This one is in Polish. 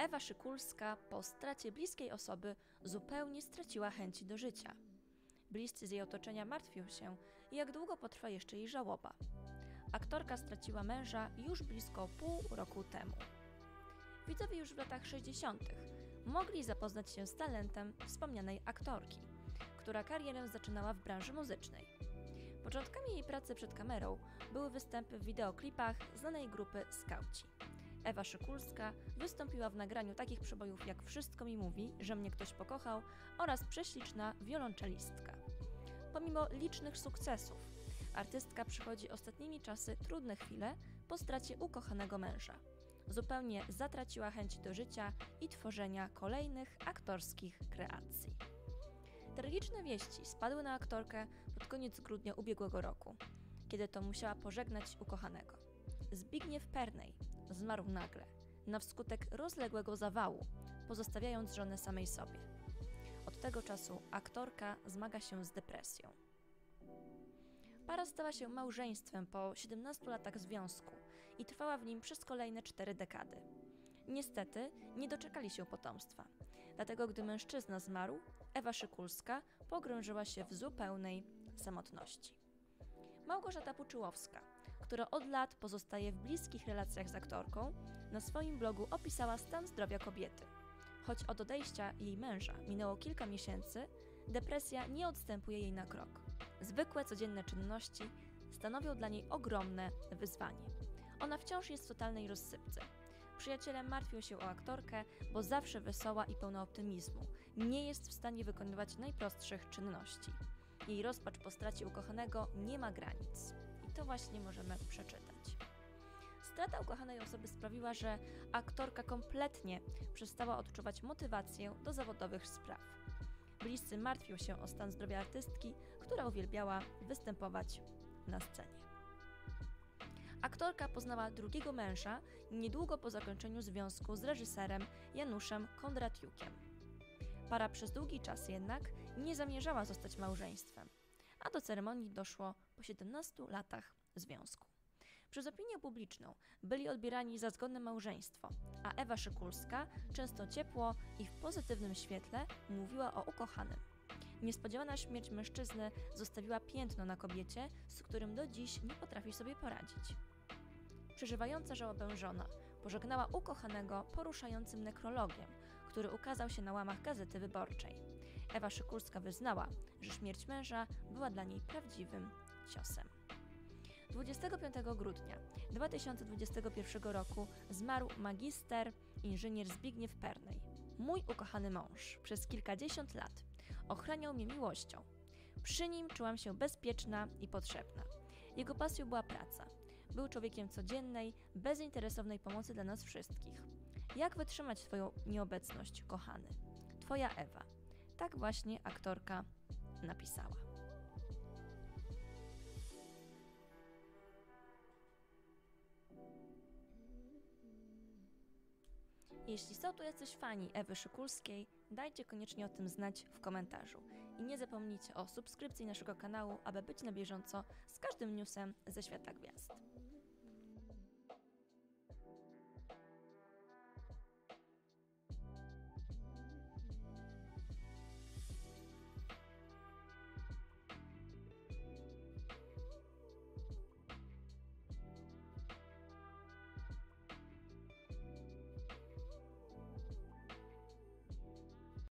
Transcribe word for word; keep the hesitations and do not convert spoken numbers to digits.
Ewa Szykulska po stracie bliskiej osoby zupełnie straciła chęci do życia. Bliscy z jej otoczenia martwią się, jak długo potrwa jeszcze jej żałoba. Aktorka straciła męża już blisko pół roku temu. Widzowie już w latach sześćdziesiątych mogli zapoznać się z talentem wspomnianej aktorki, która karierę zaczynała w branży muzycznej. Początkami jej pracy przed kamerą były występy w wideoklipach znanej grupy Skauci. Ewa Szykulska wystąpiła w nagraniu takich przebojów jak Wszystko mi mówi, że mnie ktoś pokochał oraz Prześliczna wiolonczelistka. Pomimo licznych sukcesów, artystka przychodzi ostatnimi czasy trudne chwile po stracie ukochanego męża. Zupełnie zatraciła chęć do życia i tworzenia kolejnych aktorskich kreacji. Tragiczne wieści spadły na aktorkę pod koniec grudnia ubiegłego roku, kiedy to musiała pożegnać ukochanego. Zbigniew Pernej zmarł nagle, na wskutek rozległego zawału, pozostawiając żonę samej sobie. Od tego czasu aktorka zmaga się z depresją. Para stała się małżeństwem po siedemnastu latach związku i trwała w nim przez kolejne cztery dekady. Niestety nie doczekali się potomstwa, dlatego gdy mężczyzna zmarł, Ewa Szykulska pogrążyła się w zupełnej samotności. Małgorzata Puczyłowska, która od lat pozostaje w bliskich relacjach z aktorką, na swoim blogu opisała stan zdrowia kobiety. Choć od odejścia jej męża minęło kilka miesięcy, depresja nie odstępuje jej na krok. Zwykłe, codzienne czynności stanowią dla niej ogromne wyzwanie. Ona wciąż jest w totalnej rozsypce. Przyjaciele martwią się o aktorkę, bo zawsze wesoła i pełna optymizmu. Nie jest w stanie wykonywać najprostszych czynności. Jej rozpacz po stracie ukochanego nie ma granic. I to właśnie możemy przeczytać. Strata ukochanej osoby sprawiła, że aktorka kompletnie przestała odczuwać motywację do zawodowych spraw. Bliscy martwią się o stan zdrowia artystki, która uwielbiała występować na scenie. Aktorka poznała drugiego męża niedługo po zakończeniu związku z reżyserem Januszem Kondratiukiem. Para przez długi czas jednak nie zamierzała zostać małżeństwem, a do ceremonii doszło po siedemnastu latach związku. Przez opinię publiczną byli odbierani za zgodne małżeństwo, a Ewa Szykulska często ciepło i w pozytywnym świetle mówiła o ukochanym. Niespodziewana śmierć mężczyzny zostawiła piętno na kobiecie, z którym do dziś nie potrafi sobie poradzić. Przeżywająca żałobę żona pożegnała ukochanego poruszającym nekrologiem, który ukazał się na łamach Gazety Wyborczej. Ewa Szykulska wyznała, że śmierć męża była dla niej prawdziwym ciosem. dwudziestego piątego grudnia dwa tysiące dwudziestego pierwszego roku zmarł magister inżynier Zbigniew Pernej. Mój ukochany mąż przez kilkadziesiąt lat ochraniał mnie miłością. Przy nim czułam się bezpieczna i potrzebna. Jego pasją była praca. Był człowiekiem codziennej, bezinteresownej pomocy dla nas wszystkich. Jak wytrzymać Twoją nieobecność, kochany? Twoja Ewa. Tak właśnie aktorka napisała. Jeśli są tu jacyś fani Ewy Szykulskiej, dajcie koniecznie o tym znać w komentarzu. I nie zapomnijcie o subskrypcji naszego kanału, aby być na bieżąco z każdym newsem ze świata gwiazd.